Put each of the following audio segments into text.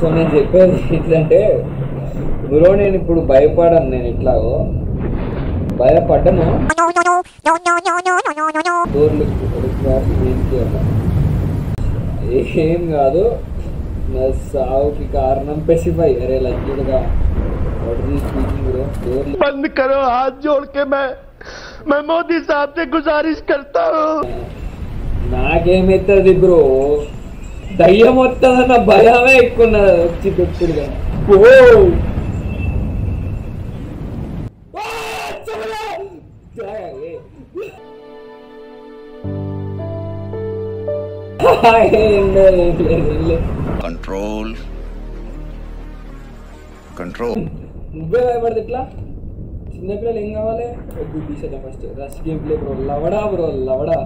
So నేను చెప్పేది ఏంటంటే బ్రో నేను ఇప్పుడు భయపడను, నేను ఇట్లాగో భయపడ్డను. ఏం కాదు, నా సావుకి కారణం పెసిఫై. అరే లక్కీగా बंद करो हाथ जोड़ के मैं मोदी साहब से गुजारिश करता हूँ. నాకేమైతుంది బ్రో, దయ్యం వస్తుందన్న భయమే ఎక్కువ వచ్చి దుప్పుడుగా. Control control. నువ్వే భయపడదు ఇట్లా. చిన్నపిల్లలు ఏం కావాలి? తీసేద్దాం first. Rush game play bro. లవడా బ్రో, లవడా.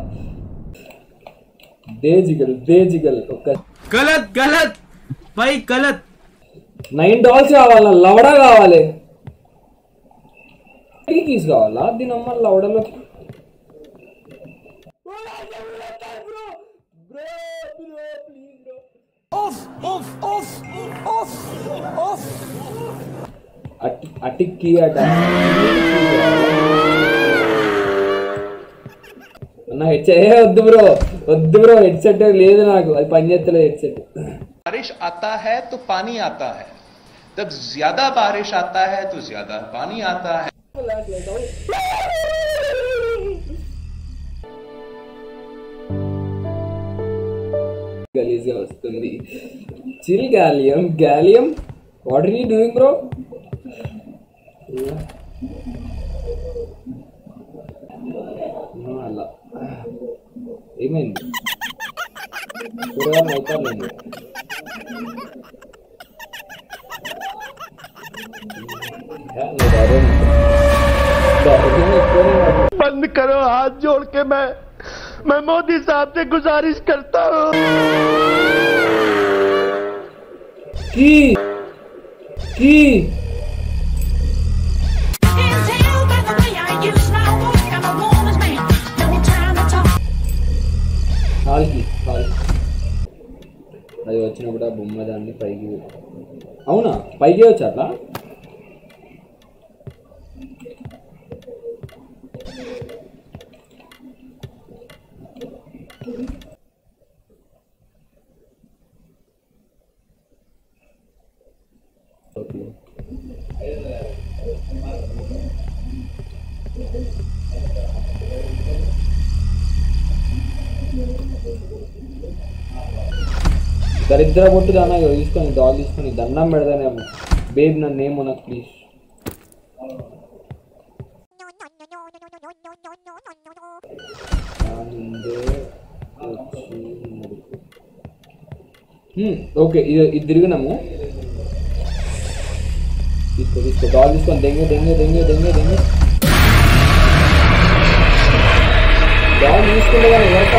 దేజిగల్ ఒక గలత్ గలత్ పై గలత్. $9 కావాలా? లవడా కావాలి. కీస్ కావాలా? దీని అమ్మ లవడలో అటిక్కి అట వద్దు బ్రో, వద్దు బ్రో. హెడ్సెట్ లేదు నాకు, అది పనిచేస్తలేదు హెడ్సెట్. बारिश आता है तो पानी आता है, जब ज्यादा बारिश आता है तो ज्यादा पानी आता है. గలీజ్గా వస్తుంది. Chill Gallium, what are you doing bro? అలా ఏమైంది? కూరగాయలు అవుతాను. बंद करो हाथ जोड़ के मैं मोदी साहब से गुजारिश करता हूँ. की అది వచ్చినప్పుడు ఆ బొమ్మ దాన్ని పైకి, అవునా పైకి వచ్చి అట్లా. దరిద్ర పొట్టు దానా తీసుకొని డాల్ తీసుకొని దండం పెడతానేమో. బేబ్ నన్ను ఏమో నాకు ప్లీజ్. ఓకే ఇది తిరిగినాము. తీసుకో డాల్ తీసుకొని దెంగే డాల్ తీసుకుంటే కానీ ఎవరికా